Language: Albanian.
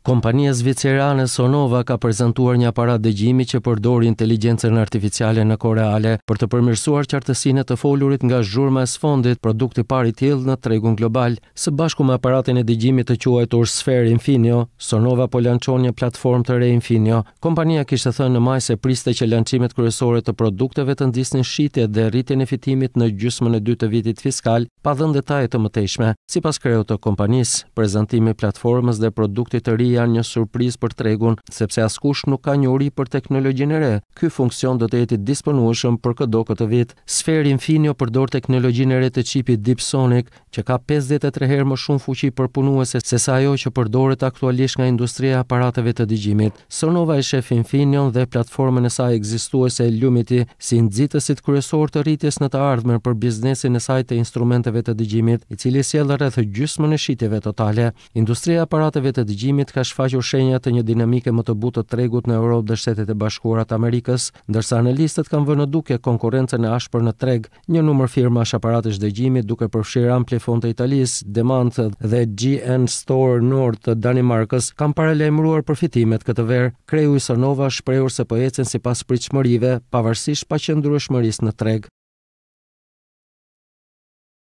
Kompania zvicerane Sonova ka prezantuar një aparat dëgjimi që përdor inteligjencën artificiale në kohë reale për të përmirësuar qartësinë e të folurit nga zhurma e sfondit, produkti i parë i tillë në tregun global. Së bashku me aparatin e dëgjimit të quajtur Sphere Infinio, Sonova po lançon një platformë të re Infinio. Kompania kishte thënë në maj se priste që lancimet kryesore të produkteve të ndisnin shitje dhe rritjen e fitimit në gjysmën e dytë të vitit fiskal, pa dhënë detaje të mëtejshme. Sipas kreut të kompanisë, prezantimi i platformës dhe produktit të ri janë një surprizë për tregun, sepse askush nuk ka njohuri për teknologjinë e re. Ky funksion do të jetë i disponueshëm për çdo këtë vit. Sphere Infinio përdor teknologjinë e re të çipit DeepSonic, që ka 53 herë më shumë fuqi përpunuese se sa ajo që përdoret aktualisht nga industria e aparateve të dëgjimit. Sonova e shef Infineon dhe platformën e saj ekzistuese Lumity si nxitësit kryesor të rritjes në të ardhmen për biznesin e saj të instrumenteve të dëgjimit, i cili sjell rreth gjysmën e shitjeve totale. Industria e aparateve të dëgjimit ka shfaqur shenja të një dinamike më të butë të tregut në Europë dhe Shtetet e Bashkuara të Amerikës, ndërsa analistët kanë vënë në duke konkurrencën e ashpër në treg. Një numër firmash aparatësh dëgjimi, duke përfshirë Amplifon të Italisë, Demant dhe GN Store Nord të Danimarkës, kanë paralajmëruar përfitimet këtë verë. Kreu i Sonova shprehur se po ecën sipas pritshmërive, pavarësisht paqëndrueshmërisë në treg.